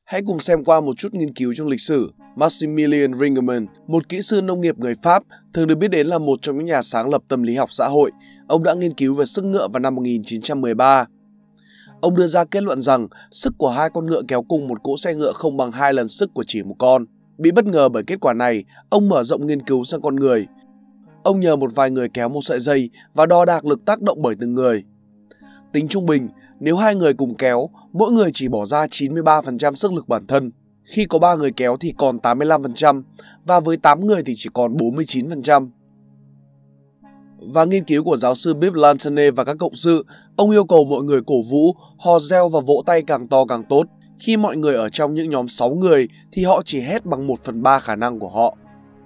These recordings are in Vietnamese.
Hãy cùng xem qua một chút nghiên cứu trong lịch sử. Maximilian Ringelmann, một kỹ sư nông nghiệp người Pháp, thường được biết đến là một trong những nhà sáng lập tâm lý học xã hội. Ông đã nghiên cứu về sức ngựa vào năm 1913. Ông đưa ra kết luận rằng sức của hai con ngựa kéo cùng một cỗ xe ngựa không bằng 2 lần sức của chỉ một con. Bị bất ngờ bởi kết quả này, ông mở rộng nghiên cứu sang con người. Ông nhờ một vài người kéo một sợi dây và đo đạc lực tác động bởi từng người. Tính trung bình, nếu 2 người cùng kéo, mỗi người chỉ bỏ ra 93% sức lực bản thân. Khi có 3 người kéo thì còn 85%, và với 8 người thì chỉ còn 49%. Và nghiên cứu của giáo sư Bill Lanterne và các cộng sự, ông yêu cầu mọi người cổ vũ, hò reo và vỗ tay càng to càng tốt. Khi mọi người ở trong những nhóm 6 người thì họ chỉ hét bằng 1/3 khả năng của họ.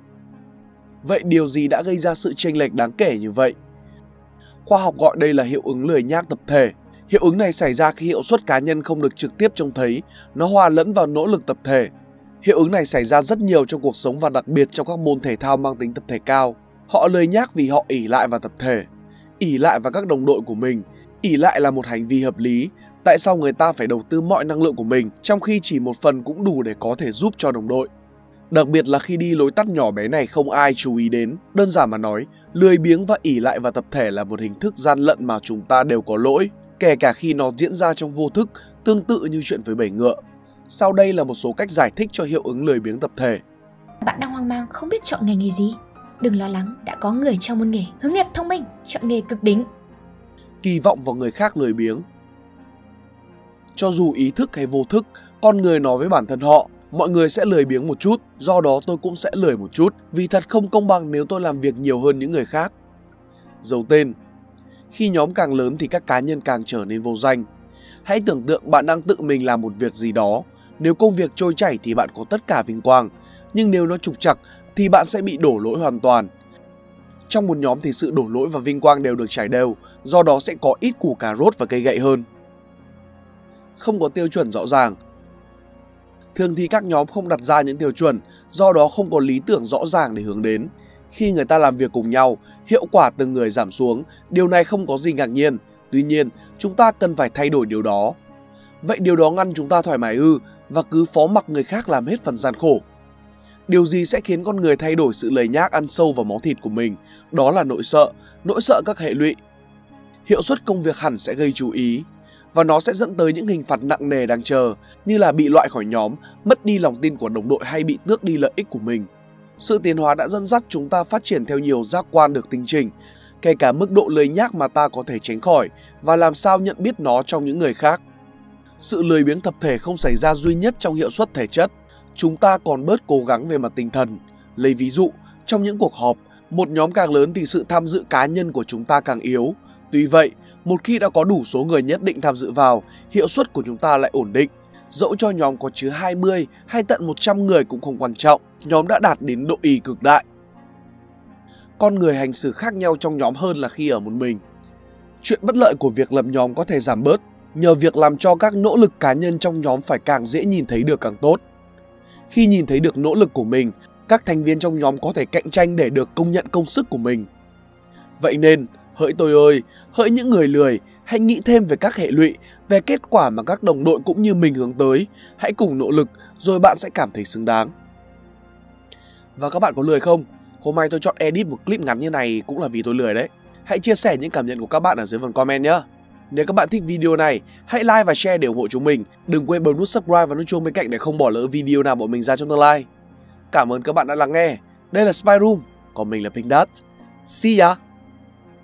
Vậy điều gì đã gây ra sự chênh lệch đáng kể như vậy? Khoa học gọi đây là hiệu ứng lười nhác tập thể. Hiệu ứng này xảy ra khi hiệu suất cá nhân không được trực tiếp trông thấy, nó hòa lẫn vào nỗ lực tập thể. Hiệu ứng này xảy ra rất nhiều trong cuộc sống và đặc biệt trong các môn thể thao mang tính tập thể cao. Họ lười nhác vì họ ỷ lại vào tập thể, ỷ lại vào các đồng đội của mình. Ỷ lại là một hành vi hợp lý. Tại sao người ta phải đầu tư mọi năng lượng của mình trong khi chỉ một phần cũng đủ để có thể giúp cho đồng đội? Đặc biệt là khi đi lối tắt nhỏ bé này không ai chú ý đến. Đơn giản mà nói, lười biếng và ỷ lại vào tập thể là một hình thức gian lận mà chúng ta đều có lỗi, kể cả khi nó diễn ra trong vô thức, tương tự như chuyện với bầy ngựa. Sau đây là một số cách giải thích cho hiệu ứng lười biếng tập thể. Bạn đang hoang mang không biết chọn nghề gì? Đừng lo lắng, đã có người trong môn nghề hướng nghiệp thông minh chọn nghề cực đỉnh. Kỳ vọng vào người khác lười biếng. Cho dù ý thức hay vô thức, con người nói với bản thân họ, mọi người sẽ lười biếng một chút, do đó tôi cũng sẽ lười một chút, vì thật không công bằng nếu tôi làm việc nhiều hơn những người khác. Giấu tên. Khi nhóm càng lớn thì các cá nhân càng trở nên vô danh. Hãy tưởng tượng bạn đang tự mình làm một việc gì đó. Nếu công việc trôi chảy thì bạn có tất cả vinh quang, nhưng nếu nó trục trặc thì bạn sẽ bị đổ lỗi hoàn toàn. Trong một nhóm thì sự đổ lỗi và vinh quang đều được trải đều, do đó sẽ có ít củ cà rốt và cây gậy hơn. Không có tiêu chuẩn rõ ràng. Thường thì các nhóm không đặt ra những tiêu chuẩn, do đó không có lý tưởng rõ ràng để hướng đến. Khi người ta làm việc cùng nhau, hiệu quả từng người giảm xuống, điều này không có gì ngạc nhiên. Tuy nhiên, chúng ta cần phải thay đổi điều đó. Vậy điều đó ngăn chúng ta thoải mái ư, và cứ phó mặc người khác làm hết phần gian khổ? Điều gì sẽ khiến con người thay đổi sự lười nhác ăn sâu vào máu thịt của mình? Đó là nỗi sợ các hệ lụy. Hiệu suất công việc hẳn sẽ gây chú ý, và nó sẽ dẫn tới những hình phạt nặng nề đang chờ, như là bị loại khỏi nhóm, mất đi lòng tin của đồng đội hay bị tước đi lợi ích của mình. Sự tiến hóa đã dẫn dắt chúng ta phát triển theo nhiều giác quan được tinh chỉnh, kể cả mức độ lười nhác mà ta có thể tránh khỏi và làm sao nhận biết nó trong những người khác. Sự lười biếng tập thể không xảy ra duy nhất trong hiệu suất thể chất, chúng ta còn bớt cố gắng về mặt tinh thần. Lấy ví dụ, trong những cuộc họp, một nhóm càng lớn thì sự tham dự cá nhân của chúng ta càng yếu. Tuy vậy, một khi đã có đủ số người nhất định tham dự vào, hiệu suất của chúng ta lại ổn định. Dẫu cho nhóm có chứa 20 hay tận 100 người cũng không quan trọng, nhóm đã đạt đến độ ì cực đại. Con người hành xử khác nhau trong nhóm hơn là khi ở một mình. Chuyện bất lợi của việc lập nhóm có thể giảm bớt nhờ việc làm cho các nỗ lực cá nhân trong nhóm phải càng dễ nhìn thấy được càng tốt. Khi nhìn thấy được nỗ lực của mình, các thành viên trong nhóm có thể cạnh tranh để được công nhận công sức của mình. Vậy nên, hỡi tôi ơi, hỡi những người lười, hãy nghĩ thêm về các hệ lụy, về kết quả mà các đồng đội cũng như mình hướng tới. Hãy cùng nỗ lực, rồi bạn sẽ cảm thấy xứng đáng. Và các bạn có lười không? Hôm nay tôi chọn edit một clip ngắn như này cũng là vì tôi lười đấy. Hãy chia sẻ những cảm nhận của các bạn ở dưới phần comment nhé. Nếu các bạn thích video này, hãy like và share để ủng hộ chúng mình. Đừng quên bấm nút subscribe và nút chuông bên cạnh để không bỏ lỡ video nào bọn mình ra trong tương lai. Cảm ơn các bạn đã lắng nghe. Đây là Spy Room, còn mình là Pink Dot. See ya!